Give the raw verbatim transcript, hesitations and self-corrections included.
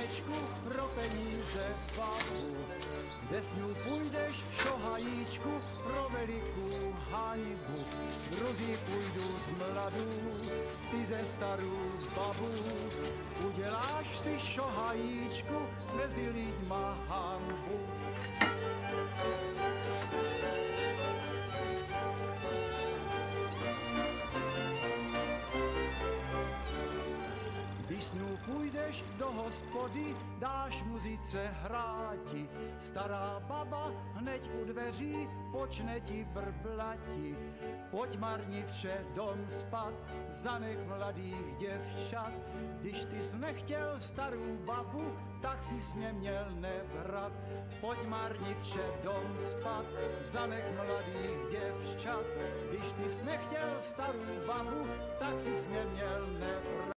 tanečku pro peníze babu. Kde s ňou půjdeš, šohajíčku, pro velikou hajbu. Druzí půjdu z mladů, ty ze starou babu. Uděláš si šohajíčku, mezi lidma hanbu. Když s ňou půjdeš do hospody, dáš muzice hráti. Stará baba hneď u dveří počne ti brblati. Pojď marnivče dom spat, zanech mladých děvčat. Když ty jsi nechtěl starou babu, tak si mě měl nebrat. Pojď marnivče dom spat, zanech mladých děvčat. Když ty jsi nechtěl starou babu, tak si mě měl nebrat.